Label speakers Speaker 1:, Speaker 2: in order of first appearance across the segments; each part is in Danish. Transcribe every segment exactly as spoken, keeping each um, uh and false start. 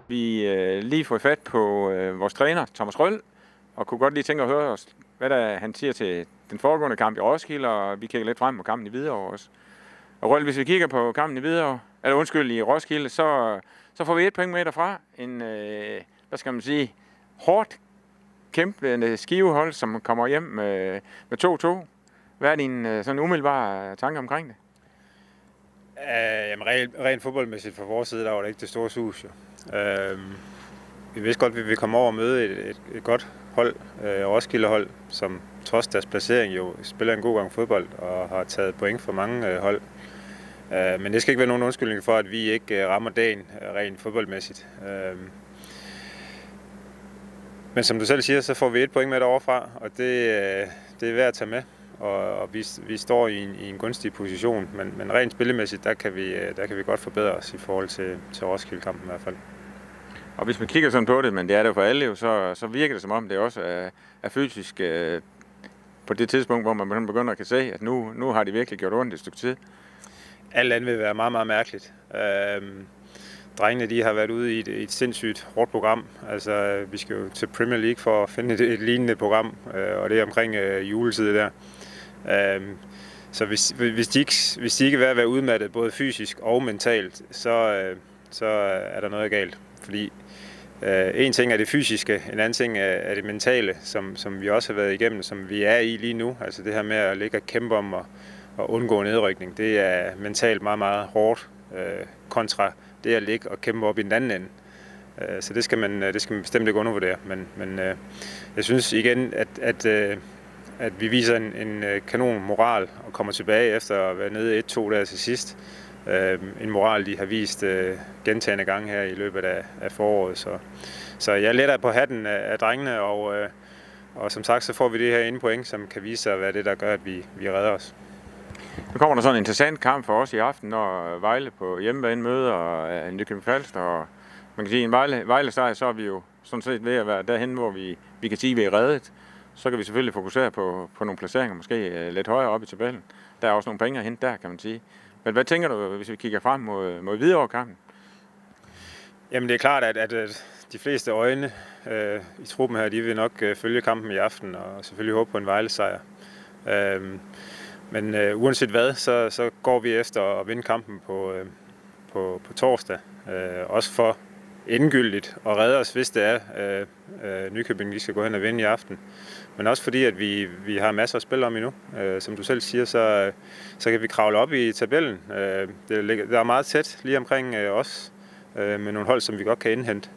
Speaker 1: vi øh, lige fået fat på øh, vores træner, Thomas Røll, og kunne godt lige tænke at høre os, hvad der han siger til den foregående kamp i Roskilde, og vi kigger lidt frem på kampen i Hvidovre også. Og Røll, hvis vi kigger på kampen i Hvidovre, eller undskyld, i Roskilde, så, så får vi et point med derfra. En, øh, hvad skal man sige, hårdt kæmpende Skivehold, som kommer hjem med, med to to. Hvad er din øh, sådan umiddelbare tanke omkring det?
Speaker 2: Uh, jamen, rent, rent fodboldmæssigt fra vores side, der var det ikke det store sus. Jo. Uh, vi vidste godt, at vi ville komme over og møde et, et, et godt hold, uh, Roskilde-hold, som trods deres placering jo spiller en god gang fodbold og har taget point for mange uh, hold. Uh, men det skal ikke være nogen undskyldning for, at vi ikke uh, rammer dagen uh, rent fodboldmæssigt. Uh, men som du selv siger, så får vi et point med derovre fra, og det, uh, det er værd at tage med. Og, og vi, vi står i en, i en gunstig position, men, men rent spillemæssigt, der kan, vi, der kan vi godt forbedre os i forhold til, til Roskilde-kampen i hvert fald.
Speaker 1: Og hvis man kigger sådan på det, men det er det jo for alle jo, så, så virker det som om, det også er, er fysisk øh, på det tidspunkt, hvor man begynder at kan se, at nu, nu har de virkelig gjort ondt et stykke tid.
Speaker 2: Alt andet vil være meget, meget mærkeligt. Øhm, drengene de har været ude i et, et sindssygt hårdt program. Altså, vi skal jo til Premier League for at finde et, et lignende program, øh, og det er omkring øh, juletid der. Øhm, så hvis, hvis, de ikke, hvis de ikke er ved at være udmattet, både fysisk og mentalt, så, øh, så er der noget galt. Fordi øh, en ting er det fysiske, en anden ting er, er det mentale, som, som vi også har været igennem, som vi er i lige nu. Altså det her med at ligge og kæmpe om og, og undgå nedrykning, det er mentalt meget, meget hårdt øh, kontra det at ligge og kæmpe op i den anden ende. Øh, så det skal, man, det skal man bestemt ikke undervurdere. Men, men øh, jeg synes igen, at, at øh, at vi viser en, en kanon moral og kommer tilbage efter at være nede et to der til sidst. Øh, en moral, de har vist øh, gentagne gange her i løbet af, af foråret. Så, så jeg letter på hatten af, af drengene, og, øh, og som sagt, så får vi det her ene point, som kan vise sig at være det, der gør, at vi, vi redder os.
Speaker 1: Nu kommer der sådan en interessant kamp for os i aften, når Vejle på hjemmebane møder Nykøbing Falster, og man kan sige, en Vejle, Vejle sejr, så er vi jo sådan set ved at være derhen, hvor vi, vi kan sige, at vi er reddet. Så kan vi selvfølgelig fokusere på, på nogle placeringer, måske lidt højere op i tabellen. Der er også nogle penge at hente der, kan man sige. Men hvad tænker du, hvis vi kigger frem mod, mod Hvidovre-kampen?
Speaker 2: Jamen det er klart, at, at de fleste øjne øh, i truppen her, de vil nok øh, følge kampen i aften, og selvfølgelig håbe på en Vejle-sejr. Øh, men øh, uanset hvad, så, så går vi efter at vinde kampen på, øh, på, på torsdag. Øh, også for endegyldigt og redde os, hvis det er øh, øh, Nykøbing, vi skal gå hen og vinde i aften. Men også fordi, at vi, vi har masser at spille om endnu. Øh, som du selv siger, så, så kan vi kravle op i tabellen. Øh, det, ligger, det er meget tæt lige omkring øh, os, øh, med nogle hold, som vi godt kan indhente.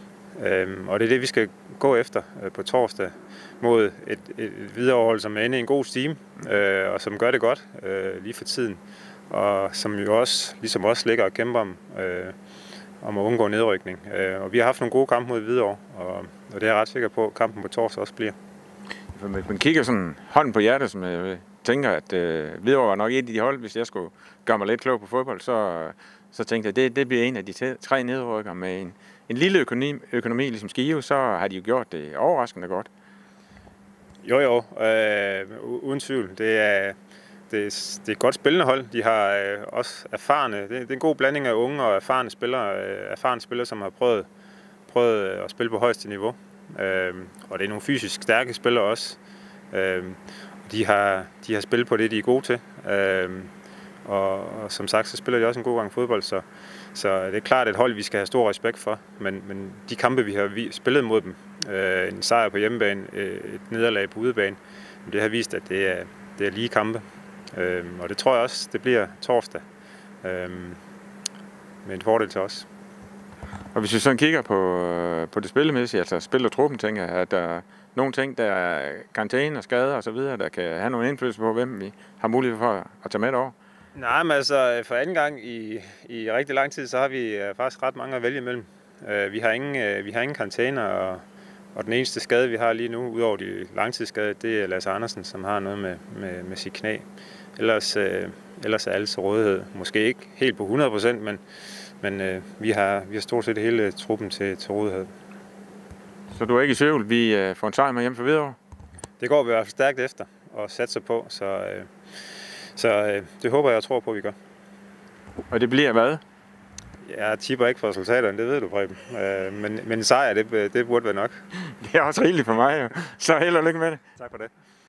Speaker 2: Øh, og det er det, vi skal gå efter øh, på torsdag mod et, et, et viderehold, som er inde i en god steam, øh, og som gør det godt øh, lige for tiden. Og som jo også, ligesom os, ligger og kæmper om, øh, om at undgå nedrykning. Øh, og vi har haft nogle gode kampe mod Hvidovre, og, og det er jeg ret sikker på, at kampen på torsdag også bliver.
Speaker 1: Hvis man kigger sådan hånden på hjertet, som jeg tænker, at øh, Hvidovre var nok et af de hold, hvis jeg skulle gøre mig lidt klog på fodbold, så, så tænkte jeg, at det, det bliver en af de tre nedrykker med en, en lille økonomi, økonomi ligesom Skive, så har de jo gjort det overraskende godt.
Speaker 2: Jo jo, øh, uden tvivl. Det er, det, er, det er et godt spillende hold. De har øh, også erfarne, det, det er en god blanding af unge og erfarne spillere, øh, erfarne spillere, som har prøvet, prøvet at spille på højeste niveau. Øh, og det er nogle fysisk stærke spillere også. Øh, de, har, de har spillet på det, de er gode til. Øh, og, og som sagt, så spiller de også en god gang fodbold, så, så det er klart et hold, vi skal have stor respekt for. Men, men de kampe, vi har spillet mod dem, øh, en sejr på hjemmebane, øh, et nederlag på udebane, det har vist, at det er, det er lige kampe. Øh, og det tror jeg også, det bliver torsdag. Øh, med en fordel til os.
Speaker 1: Og hvis vi sådan kigger på, på det spillemæssige, altså spil og truppen, tænker jeg, at der er nogle ting, der er karantæne og skader og så videre, der kan have nogle indflydelse på, hvem vi har mulighed for at tage med over.
Speaker 2: Nej, men altså for anden gang i, i rigtig lang tid, så har vi faktisk ret mange at vælge imellem. Vi har ingen, vi har ingen karantæner, og, og den eneste skade, vi har lige nu, udover de langtidsskade, det er Lasse Andersen, som har noget med, med, med sit knæ. Ellers, ellers er alle til rådighed. Måske ikke helt på hundrede procent, men Men øh, vi, har, vi har stort set hele truppen til, til rådighed.
Speaker 1: Så du er ikke i tvivl, vi øh, får en sejr med hjem for Hvidovre?
Speaker 2: Det går vi i hvert fald stærkt efter og satser på, så, øh, så øh, det håber jeg og tror på, at vi gør.
Speaker 1: Og det bliver hvad?
Speaker 2: Jeg tipper ikke for resultaterne, det ved du, Preben. Øh, men, men sejr, det, det burde være nok.
Speaker 1: Det er også rigeligt for mig, jo. Så held og lykke med det.
Speaker 2: Tak for det.